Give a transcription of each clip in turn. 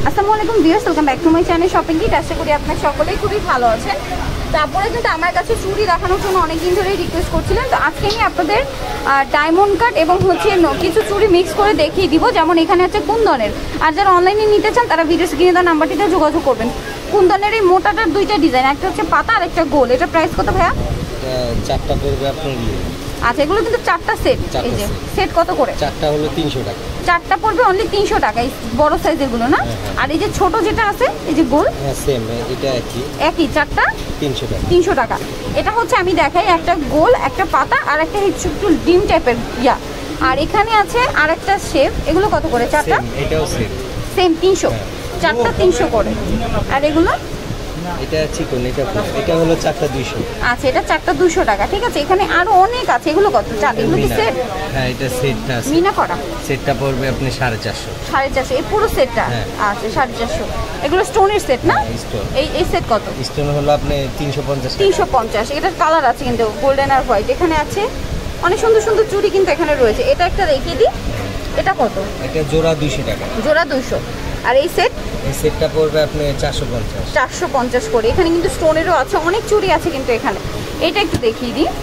আসসালামু আলাইকুম viewers, welcome back to my channel shopping kit. আশা করি আপনারা সকলেই খুবই ভালো আছেন। তারপরে কিন্তু আমার কাছে চুড়ি দেখানোর জন্য অনেকদিন ধরেই রিকোয়েস্ট করছিলেন, তো আজকে আমি আপনাদের ডায়মন্ড কাট এবং কিছু চুড়ি মিক্স করে দেখিয়ে দিব। যেমন এখানে আছে কুন্দনের, আর যারা অনলাইনে নিতে চান তারা ভিডিও স্ক্রিনে দেওয়া নাম্বারটিতে যোগাযোগ করবেন। কুন্দনের এই মোটাটার দুইটা ডিজাইন, একটা হচ্ছে পাতা আর একটা গোল। এটা প্রাইস কত ভাইয়া? চারটা পড়বে আপনার। আচ্ছা, এগুলো কিন্তু চারটা সেট। এই যে সেট কত করে? চারটা হলো 300 টাকা। চারটা পড়বে অনলি 300 টাকা, এই বড় সাইজের গুলো না? আর এই যে ছোট যেটা আছে এই যে গোল, হ্যাঁ সেম, এটা একই চারটা 300 টাকা। 300 টাকা। এটা হচ্ছে আমি দেখাই, একটা গোল, একটা পাতা আর একটা একটু ডিম টাইপের ইয়া। আর এখানে আছে আর একটা শেপ। এগুলো কত করে চারটা? এটাও সেম সেম 300, চারটা 300 করে। আর এগুলো এটা চিকন, এটা হলো চারটা 200। আচ্ছা, এটা চারটা 200 টাকা। ঠিক আছে, এখানে আরো অনেক আছে। এগুলো কত? এগুলো কি সেট? হ্যাঁ, এটা সেটটা আছে। মিনা করা সেটটা পড়বে আপনি 450। 450 এই পুরো সেটটা? আচ্ছা 450। এগুলো স্টোনের সেট না? এই সেট কত? স্টোন হলো আপনি 350 টাকা। 350। এটার কালার আছে কিন্তু গোল্ডেন আর হোয়াইট। এখানে আছে অনেক সুন্দর সুন্দর চুড়ি কিন্তু এখানে রয়েছে। এটা একটা দেখিয়ে দিই, এটা কত? এটা জোড়া 200 টাকা। জোড়া 200। আর এই সেট? এই সেটটা পড়বে আপনি 450। 450 করে। এখানে কিন্তু স্টোনেরও আছে, অনেক চুড়ি আছে কিন্তু এখানে। এটা একটু দেখিয়ে দিই,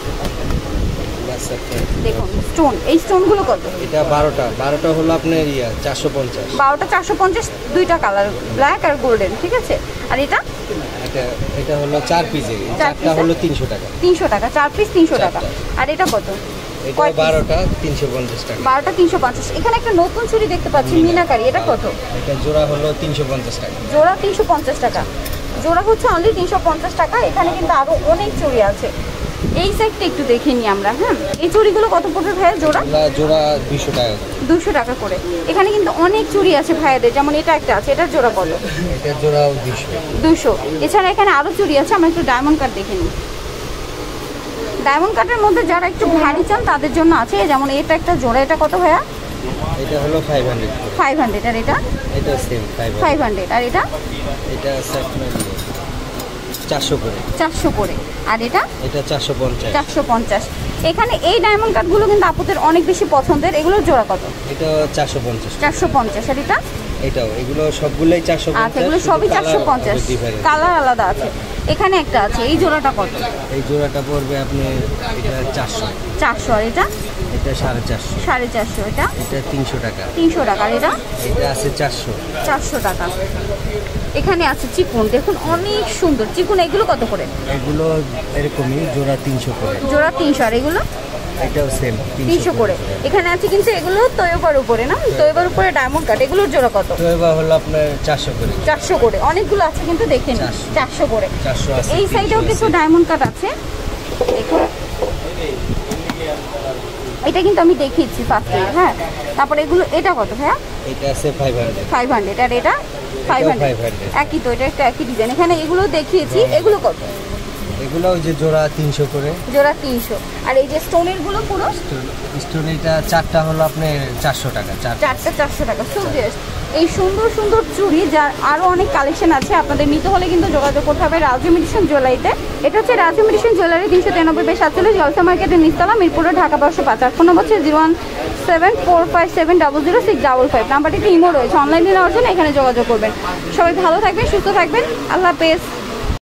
দেখুন স্টোন। এই স্টোনগুলো কত? এটা 12টা হলো আপনার 450। 12টা 450, দুইটা কালার, ব্ল্যাক আর গোল্ডেন। ঠিক আছে। আর এটা এটা হলো 4 পিসের, চারটা হলো 300 টাকা। 300 টাকা, 4 পিস 300 টাকা। আর এটা কত? এটা 12টা 350 টাকা। 12টা 350। এখানে একটা নতুন চুড়ি দেখতে পাচ্ছি মিনাকারি, এটা কত? এটা জোড়া হলো 350 টাকা। জোড়া 350 টাকা। জোড়া হচ্ছে অনলি 350 টাকা। এখানে কিন্তু আরো অনেক চুড়ি আছে। এই সাইডটা একটু দেখে নিই আমরা। হ্যাঁ, এই চুড়িগুলো কত পড়বে ভাইয়া জোড়া? জোড়া 200 টাকা। 200 টাকা করে। এখানে কিন্তু অনেক চুড়ি আছে ভাইয়াদের, যেমন এটা একটা আছে, এটার জোড়া কত? এটা জোড়াও 200। 200। এছাড়া এখানে আরো চুড়ি আছে। আমরা একটু ডায়মন্ড কাট দেখে নিই। ডায়মন্ড কাটের মধ্যে যারা একটু ভারী চান তাদের জন্য আছে, যেমন এটা একটা জোড়া। এটা কত ভাইয়া? এটা হলো 500। 500। আর এটা? এটা সেম 500। আর এটা? এটা 400 করে। 400 করে। আর এটা? এটা 450। 450। এখানে এই ডায়মন্ড কাটগুলো কিন্তু আপুদের অনেক বেশি পছন্দের। এগুলোর জোড়া কত? এটা 450। 450। আর এটা? এগুলো সবগুলোই 450। আচ্ছা, এগুলো সবই 450, কালার আলাদা আছে। এখানে একটা আছে, এই জোড়াটা কত? এই জোড়াটা পড়বে আপনি এটা 400। 400। আর এটা? এটা 450। 450। এটা? এটা 300 টাকা। 300 টাকা। আর এটা? এটা আছে 400। 400 টাকা। এখানে আছে চিকুন, দেখুন অনেক সুন্দর চিকুন। এগুলো কত করে? এগুলো এরকমই জোড়া 300 করে। জোড়া 300। আর এগুলো? এটাও সেম 300 করে। এখানে আছে কিন্তু এগুলো তৈবার উপরে না? তৈবার উপরে ডায়মন্ড কাট। এগুলোর জোড়া কত? তৈবা হলো আপনার 400 করে। 400 করে। অনেকগুলো আছে কিন্তু দেখে নিন। 400 করে। 400 আছে। এই সাইডেও কিছু ডায়মন্ড কাট আছে, দেখুন। এটা কিন্তু আমি দেখিয়েছি ফার্স্টে। হ্যাঁ, তারপরে এগুলো, এটা কত ভাইয়া? এটা আছে 500। 500। আর এটা? 500। একই তো, এটা একটা একই ডিজাইন। এখানে এগুলো দেখিয়েছি। এগুলো কত? এগুলো ওই যে জোড়া 300 করে। জোড়া 300। আর এই যে স্টোনের গুলো পুরো স্টোন, এটা চারটা হলো আপনি 400 টাকা। চারটা 400 টাকা। সো এই সুন্দর সুন্দর চুড়ি, যার আরও অনেক কালেকশন আছে, আপনাদের নিতে হলে কিন্তু যোগাযোগ করতে হবে রাজু মেডিসিন জুয়েলারিতে। এটা হচ্ছে রাজু মেডিসিন জুয়েলারি, 393/47 জলসা মার্কেটের নিচতলা, মিরপুরে, ঢাকা 1205। আর ফোন নম্বর হচ্ছে 01745700655। নাম্বারটিতে ইমো রয়েছে। অনলাইনে নেওয়ার জন্য এখানে যোগাযোগ করবেন। সবাই ভালো থাকবেন, সুস্থ থাকবেন। আল্লাহ হাফেজ।